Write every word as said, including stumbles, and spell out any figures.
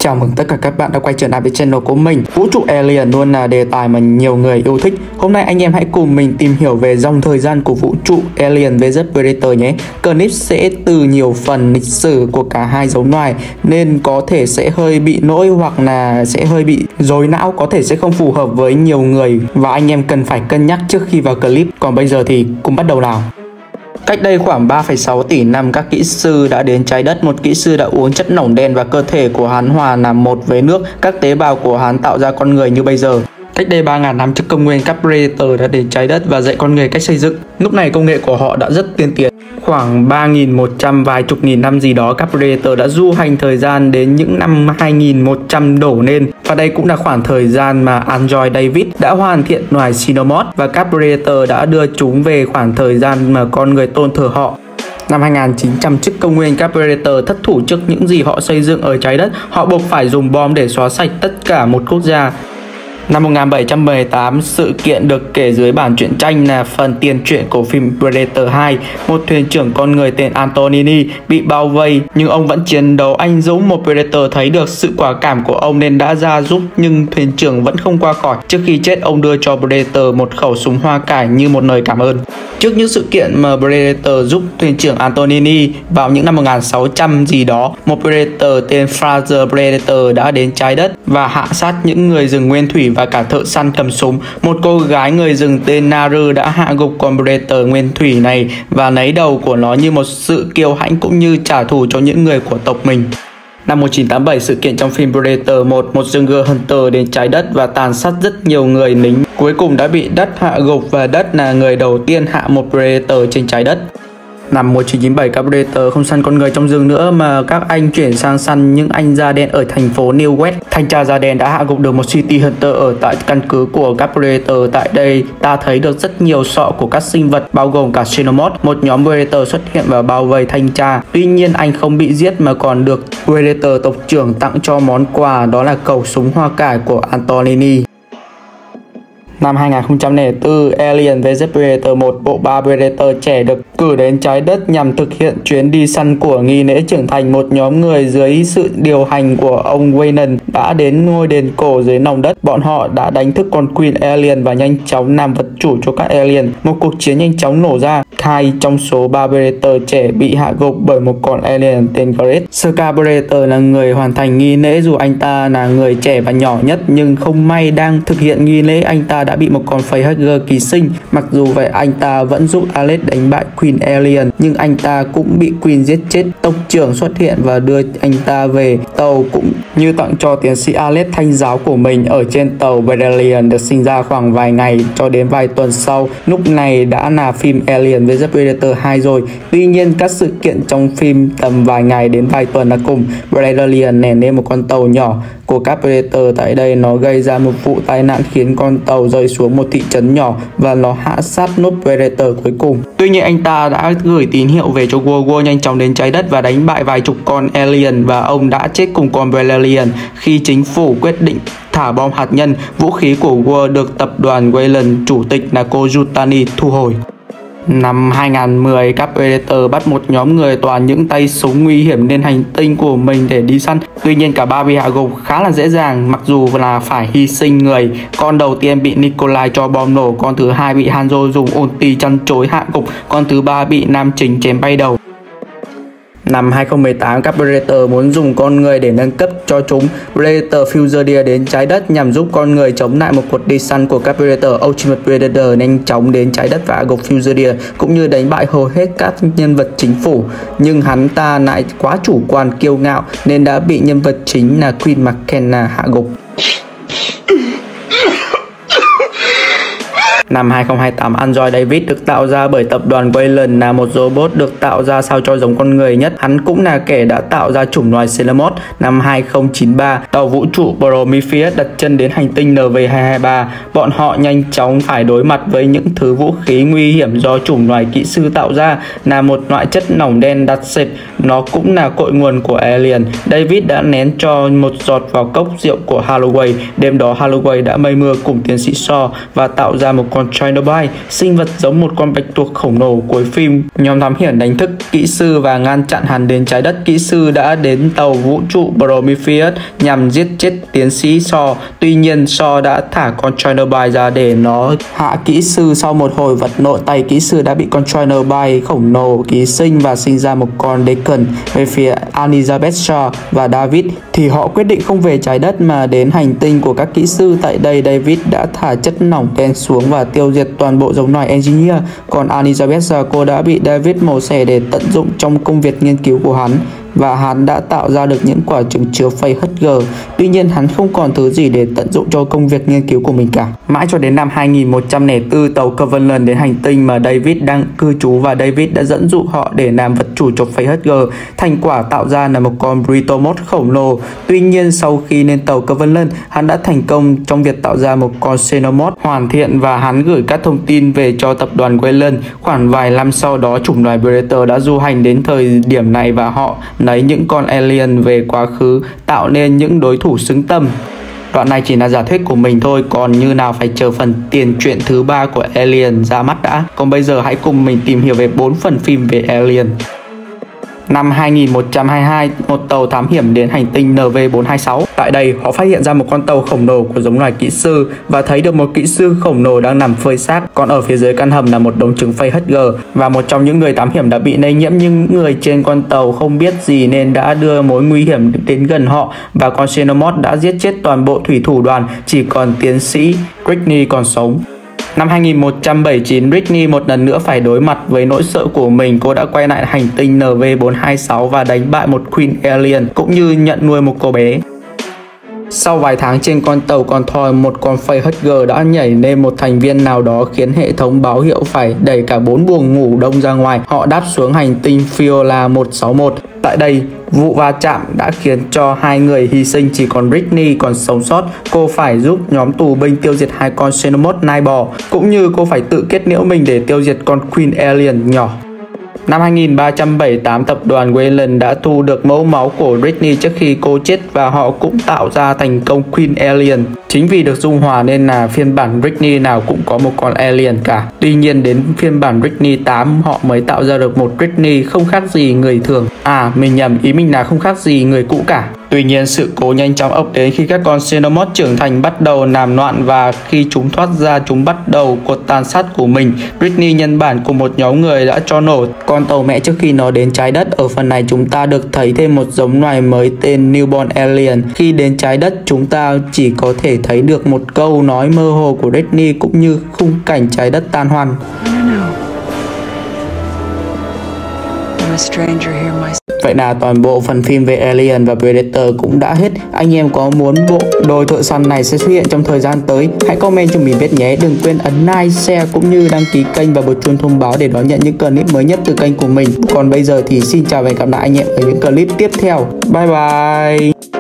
Chào mừng tất cả các bạn đã quay trở lại với channel của mình. Vũ trụ Alien luôn là đề tài mà nhiều người yêu thích. Hôm nay anh em hãy cùng mình tìm hiểu về dòng thời gian của vũ trụ Alien versus Predator nhé. Clip sẽ từ nhiều phần lịch sử của cả hai giống loài nên có thể sẽ hơi bị nỗi hoặc là sẽ hơi bị rối não, có thể sẽ không phù hợp với nhiều người và anh em cần phải cân nhắc trước khi vào clip. Còn bây giờ thì cùng bắt đầu nào. Cách đây khoảng ba phẩy sáu tỷ năm, các kỹ sư đã đến trái đất. Một kỹ sư đã uống chất lỏng đen và cơ thể của hắn hòa làm một với nước. Các tế bào của hắn tạo ra con người như bây giờ. Cách đây ba nghìn năm trước công nguyên, các Predator đã đến trái đất và dạy con người cách xây dựng. Lúc này công nghệ của họ đã rất tiên tiến. Khoảng ba nghìn một trăm vài chục nghìn năm gì đó, các Predator đã du hành thời gian đến những năm hai nghìn một trăm đổ lên. Và đây cũng là khoảng thời gian mà Android David đã hoàn thiện loài Xenomorph và các Predator đã đưa chúng về khoảng thời gian mà con người tôn thờ họ. Năm hai nghìn chín trăm trước công nguyên, các Predator thất thủ trước những gì họ xây dựng ở trái đất. Họ buộc phải dùng bom để xóa sạch tất cả một quốc gia. Năm một nghìn bảy trăm mười tám, sự kiện được kể dưới bản truyện tranh là phần tiền truyện của phim Predator hai. Một thuyền trưởng con người tên Antonini bị bao vây nhưng ông vẫn chiến đấu anh dũng. Một Predator thấy được sự quả cảm của ông nên đã ra giúp nhưng thuyền trưởng vẫn không qua khỏi. Trước khi chết, ông đưa cho Predator một khẩu súng hoa cải như một lời cảm ơn. Trước những sự kiện mà Predator giúp thuyền trưởng Antonini, vào những năm một nghìn sáu trăm gì đó, một Predator tên Fraser Predator đã đến trái đất và hạ sát những người rừng nguyên thủy và cả thợ săn cầm súng. Một cô gái người rừng tên Naru đã hạ gục con Predator nguyên thủy này và lấy đầu của nó như một sự kiêu hãnh cũng như trả thù cho những người của tộc mình. Năm một nghìn chín trăm tám mươi bảy, sự kiện trong phim Predator một, một Jungle Hunter đến trái đất và tàn sát rất nhiều người lính. Cuối cùng đã bị đất hạ gục và đất là người đầu tiên hạ một Predator trên trái đất. Năm một nghìn chín trăm chín mươi bảy, các Predator không săn con người trong rừng nữa mà các anh chuyển sang săn những anh da đen ở thành phố New West. Thanh tra da đen đã hạ gục được một City Hunter ở tại căn cứ của các Predator. Tại đây ta thấy được rất nhiều sọ của các sinh vật bao gồm cả Xenomorph. Một nhóm Predator xuất hiện và bao vây thanh tra. Tuy nhiên anh không bị giết mà còn được Predator tộc trưởng tặng cho món quà, đó là khẩu súng hoa cải của Antonini. Năm hai nghìn không trăm lẻ bốn, Alien versus Predator một, bộ ba Predator trẻ được cử đến trái đất nhằm thực hiện chuyến đi săn của nghi lễ trưởng thành. Một nhóm người dưới sự điều hành của ông Wayne đã đến ngôi đền cổ dưới lòng đất. Bọn họ đã đánh thức con Queen Alien và nhanh chóng làm vật chủ cho các Alien. Một cuộc chiến nhanh chóng nổ ra. Hai trong số ba Predator trẻ bị hạ gục bởi một con Alien tên Great. Scar Predator là người hoàn thành nghi lễ, dù anh ta là người trẻ và nhỏ nhất, nhưng không may đang thực hiện nghi lễ anh ta đã bị một con facehugger ký sinh. Mặc dù vậy, anh ta vẫn giúp Alex đánh bại Queen Alien, nhưng anh ta cũng bị Queen giết chết. Tộc trưởng xuất hiện và đưa anh ta về tàu cũng như tặng cho tiến sĩ Alex thanh giáo của mình. Ở trên tàu, Predator được sinh ra khoảng vài ngày cho đến vài tuần sau. Lúc này đã là phim Alien versus Predator hai rồi. Tuy nhiên, các sự kiện trong phim tầm vài ngày đến vài tuần là cùng. Predator ném lên một con tàu nhỏ của các Predator. Tại đây nó gây ra một vụ tai nạn khiến con tàu rơi xuống một thị trấn nhỏ và nó hạ sát nốt Predator cuối cùng. Tuy nhiên, anh ta đã gửi tín hiệu về cho World War nhanh chóng đến trái đất và đánh bại vài chục con Alien, và ông đã chết cùng con Predator khi chính phủ quyết định thả bom hạt nhân. Vũ khí của World được tập đoàn Wayland, chủ tịch là cô Yutani, thu hồi. Năm hai nghìn không trăm mười, các Predator bắt một nhóm người toàn những tay súng nguy hiểm lên hành tinh của mình để đi săn. Tuy nhiên cả ba bị hạ gục khá là dễ dàng, mặc dù là phải hy sinh người. Con đầu tiên bị Nikolai cho bom nổ, con thứ hai bị Hanzo dùng ulti chăn chối hạ gục, con thứ ba bị nam chính chém bay đầu. Năm hai nghìn không trăm mười tám, các Predator muốn dùng con người để nâng cấp cho chúng. Predator Fusoria đến trái đất nhằm giúp con người chống lại một cuộc đi săn của các Predator. Ultimate Predator nhanh chóng đến trái đất và gục Fusoria cũng như đánh bại hầu hết các nhân vật chính phủ. Nhưng hắn ta lại quá chủ quan kiêu ngạo nên đã bị nhân vật chính là Queen McKenna hạ gục. Năm hai nghìn không trăm hai mươi tám, Android David được tạo ra bởi tập đoàn Wayland, là một robot được tạo ra sao cho giống con người nhất. Hắn cũng là kẻ đã tạo ra chủng loài Xenomorph. Năm hai nghìn không trăm chín mươi ba, tàu vũ trụ Prometheus đặt chân đến hành tinh N V hai hai ba. Bọn họ nhanh chóng phải đối mặt với những thứ vũ khí nguy hiểm do chủng loài kỹ sư tạo ra, là một loại chất lỏng đen đặc sệt. Nó cũng là cội nguồn của Alien. David đã ném cho một giọt vào cốc rượu của Holloway. Đêm đó Holloway đã mây mưa cùng tiến sĩ Shaw và tạo ra một con con Trinobite, sinh vật giống một con bạch tuộc khổng lồ cuối phim. Nhóm thám hiểm đánh thức kỹ sư và ngăn chặn hắn đến trái đất. Kỹ sư đã đến tàu vũ trụ Prometheus nhằm giết chết tiến sĩ Shaw. Tuy nhiên Shaw đã thả con Trinobite ra để nó hạ kỹ sư. Sau một hồi vật nội tay, kỹ sư đã bị con Trinobite khổng lồ ký sinh và sinh ra một con Deacon. Về phía Elizabeth Shaw và David thì họ quyết định không về trái đất mà đến hành tinh của các kỹ sư. Tại đây David đã thả chất lỏng đen xuống và tiêu diệt toàn bộ giống loài Engineer. Còn Elizabeth Shaw, cô đã bị David mổ xẻ để tận dụng trong công việc nghiên cứu của hắn, và hắn đã tạo ra được những quả trứng chứa phây hát giê. Tuy nhiên hắn không còn thứ gì để tận dụng cho công việc nghiên cứu của mình cả. Mãi cho đến năm hai nghìn một trăm lẻ bốn, tàu Covenant đến hành tinh mà David đang cư trú và David đã dẫn dụ họ để làm vật chủ cho phây hát giê. Thành quả tạo ra là một con Britomorph khổng lồ. Tuy nhiên sau khi lên tàu Covenant, hắn đã thành công trong việc tạo ra một con Xenomorph hoàn thiện và hắn gửi các thông tin về cho tập đoàn Weyland. Khoảng vài năm sau đó, chủng loài Predator đã du hành đến thời điểm này và họ lấy những con alien về quá khứ tạo nên những đối thủ xứng tầm. Đoạn này chỉ là giả thuyết của mình thôi, còn như nào phải chờ phần tiền truyện thứ ba của Alien ra mắt đã. Còn bây giờ hãy cùng mình tìm hiểu về bốn phần phim về Alien. Năm hai nghìn một trăm hai mươi hai, một tàu thám hiểm đến hành tinh N V bốn hai sáu. Tại đây, họ phát hiện ra một con tàu khổng lồ của giống loài kỹ sư và thấy được một kỹ sư khổng lồ đang nằm phơi xác. Còn ở phía dưới căn hầm là một đống trứng phây hát giê, và một trong những người thám hiểm đã bị lây nhiễm, nhưng người trên con tàu không biết gì nên đã đưa mối nguy hiểm đến gần họ, và con Xenomorph đã giết chết toàn bộ thủy thủ đoàn, chỉ còn tiến sĩ Rickney còn sống. Năm hai nghìn một trăm bảy mươi chín, Rickney một lần nữa phải đối mặt với nỗi sợ của mình. Cô đã quay lại hành tinh N V bốn hai sáu và đánh bại một Queen Alien, cũng như nhận nuôi một cô bé. Sau vài tháng trên con tàu con thoi, một con phây hát giê đã nhảy lên một thành viên nào đó, khiến hệ thống báo hiệu phải đẩy cả bốn buồng ngủ đông ra ngoài. Họ đáp xuống hành tinh Fiola một sáu một. Tại đây, vụ va chạm đã khiến cho hai người hy sinh, chỉ còn Rickney còn sống sót. Cô phải giúp nhóm tù binh tiêu diệt hai con Xenomorph nai bò, cũng như cô phải tự kết liễu mình để tiêu diệt con Queen Alien nhỏ. Năm hai nghìn ba trăm bảy mươi tám, tập đoàn Weyland đã thu được mẫu máu của Rickney trước khi cô chết, và họ cũng tạo ra thành công Queen Alien. Chính vì được dung hòa nên là phiên bản Rickney nào cũng có một con alien cả. Tuy nhiên đến phiên bản Rickney tám, họ mới tạo ra được một Rickney không khác gì người thường. À, mình nhầm, ý mình là không khác gì người cũ cả. Tuy nhiên sự cố nhanh chóng ập đến khi các con Xenomorph trưởng thành bắt đầu làm loạn, và khi chúng thoát ra, chúng bắt đầu cuộc tàn sát của mình. Rickney nhân bản cùng một nhóm người đã cho nổ con tàu mẹ trước khi nó đến trái đất. Ở phần này chúng ta được thấy thêm một giống loài mới tên Newborn Alien. Khi đến trái đất, chúng ta chỉ có thể thấy được một câu nói mơ hồ của Rickney cũng như khung cảnh trái đất tan hoang. Vậy là toàn bộ phần phim về Alien và Predator cũng đã hết. Anh em có muốn bộ đôi thợ săn này sẽ xuất hiện trong thời gian tới? Hãy comment cho mình biết nhé. Đừng quên ấn like, share cũng như đăng ký kênh và bật chuông thông báo để đón nhận những clip mới nhất từ kênh của mình. Còn bây giờ thì xin chào và hẹn gặp lại anh em ở những clip tiếp theo. Bye bye.